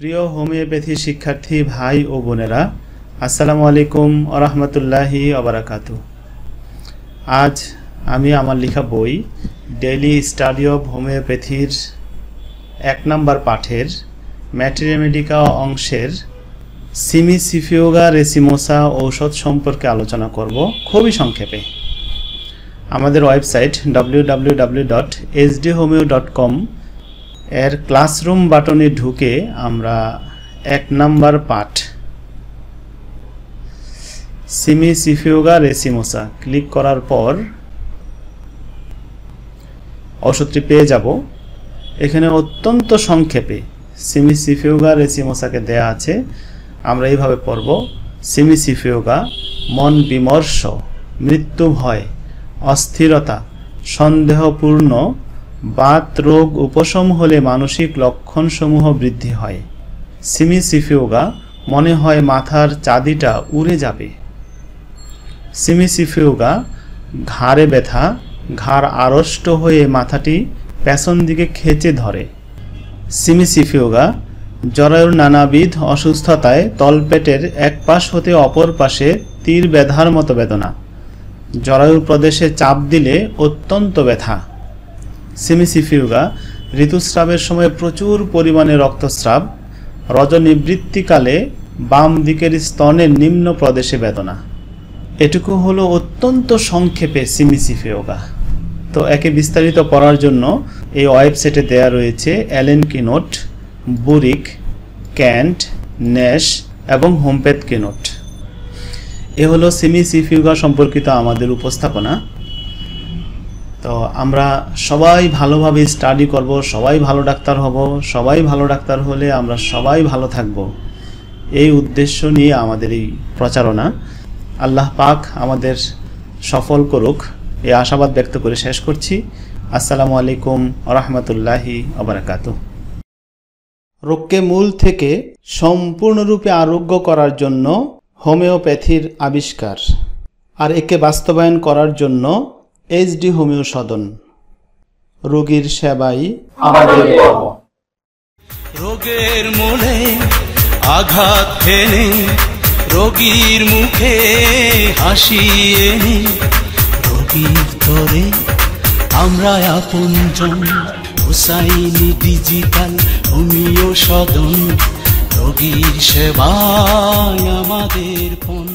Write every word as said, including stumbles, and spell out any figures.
প্রিয় হোমিওপ্যাথি শিক্ষার্থী ভাই ও বোনেরা, আসসালামু আলাইকুম ওয়া রাহমাতুল্লাহি ওয়া বারাকাতুহু। আজ আমি আমার লেখা বই ডেইলি স্টাডি অফ হোমিওপ্যাথির এক নম্বর পাঠের ম্যাটেরিয়ামেডিকা অংশের সিমিসিফিওগা রেসিমোসা ঔষধ সম্পর্কে আলোচনা করব খুবই সংক্ষেপে। আমাদের website W W W dot S D homeo dot com এর ক্লাসরুম বাটনে ঢুকে আমরা এক নাম্বার পাঠ সিমিসিফিওগা রেসিমোসা ক্লিক করার পর ওষুধটি পেয়ে যাব। এখানে অত্যন্ত সংক্ষেপে সিমিসিফিওগা রেসিমোসাকে দেয়া আছে। আমরা এইভাবে পড়ব: সিমিসিফিওগা মন বিমর্ষ, মৃত্যু ভয়, অস্থিরতা, সন্দেহপূর্ণ বাত রোগ উপশম হলে মানসিক লক্ষণসমূহ বৃদ্ধি হয়। সিমিসিফিওগা মনে হয় মাথার চাঁদিটা উড়ে যাবে। সিমিসিফিওগা ঘাড়ে ব্যথা, ঘাড় আড়ষ্ট হয়ে মাথাটি পেছন দিকে খেচে ধরে। সিমিসিফিওগা জরায়ুর নানাবিধ অসুস্থতায় তলপেটের এক পাশ হতে অপর পাশে তীর ব্যথার মতো বেদনা, জরায়ুর প্রদেশে চাপ দিলে অত্যন্ত ব্যথা। সিমিসিফিওগা ঋতুস্রাবের সময় প্রচুর পরিমাণে রক্তস্রাব, রজনিবৃত্তিকালে বাম দিকের স্তনের নিম্ন প্রদেশে বেদনা। এটুকু হলো অত্যন্ত সংক্ষেপে সিমিসিফিওগা। তো একে বিস্তারিত পড়ার জন্য এই ওয়েবসাইটে দেয়া রয়েছে Allen keynote, Boericke, Kent, Nash এবং হোমপ্যাথ কিনোট। এ হলো সিমিসিফিওগা সম্পর্কিত আমাদের উপস্থাপনা। তো আমরা সবাই ভালোভাবে স্টাডি করব, সবাই ভালো ডাক্তার হব, সবাই ভালো ডাক্তার হলে আমরা সবাই ভালো থাকব, এই উদ্দেশ্য নিয়ে আমাদের এই প্রচারণা। আল্লাহ পাক আমাদের সফল করুক, এই আশাবাদ ব্যক্ত করে শেষ করছি। আসসালামু আলাইকুম ওয়া রাহমাতুল্লাহি ওয়া বারাকাতুহু। রোগকে মূল থেকে সম্পূর্ণরূপে আরোগ্য করার জন্য হোমিওপ্যাথির আবিষ্কার, আর একে বাস্তবায়ন করার জন্য এইচ ডি হোমিও সদন। রোগীর সেবাই আমাদের কর্ম। রোগের মূলে আঘাত হেনে রোগীর মুখে হাসি এনে রোগীর তরে আমরা আপনজন। হুসাইনি ডিজিটাল হোমিও সদন, রোগীর সেবায় আমাদের পণ।